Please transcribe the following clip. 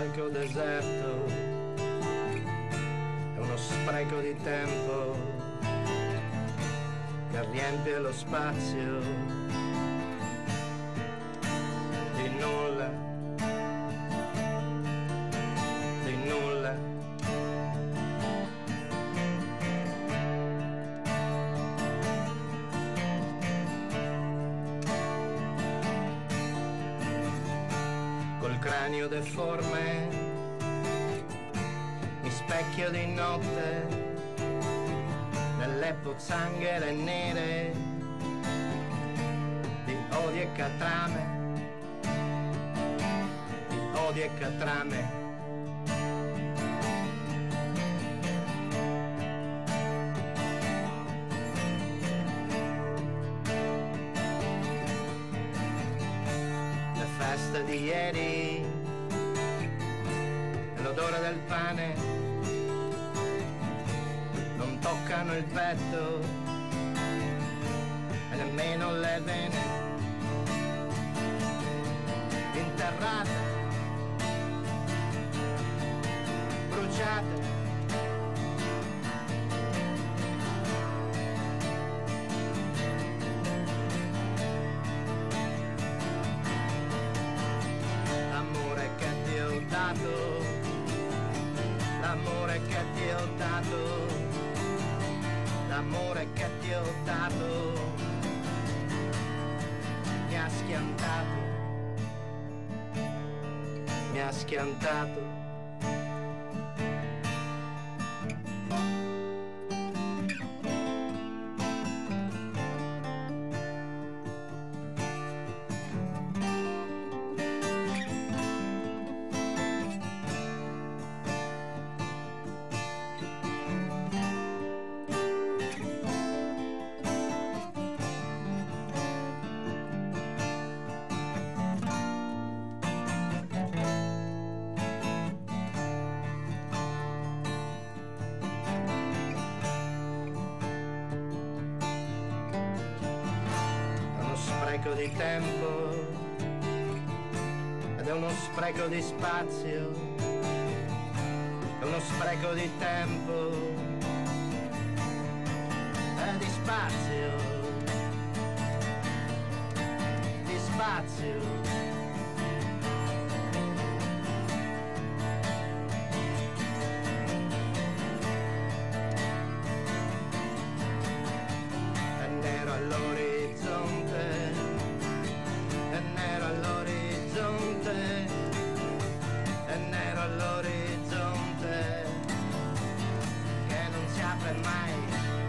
palco deserto, è uno spreco di tempo che riempie lo spazio di nulla, di nulla. Col cranio deforme mi specchio di notte nelle pozzanghere nere di odio e catrame, di odio e catrame. Le feste di ieri e l'odore del pane non toccano il petto e nemmeno le vene interrate, bruciate. L'amore che ti ho dato, l'amore che ti ho dato, l'amore che ti ho dato mi ha schiantato, mi ha schiantato. Spreco di tempo ed è uno spreco di spazio, è uno spreco di tempo e di spazio, di spazio. È nero all'orizzonte, è nero all'orizzonte, è nero all'orizzonte che non si apre mai.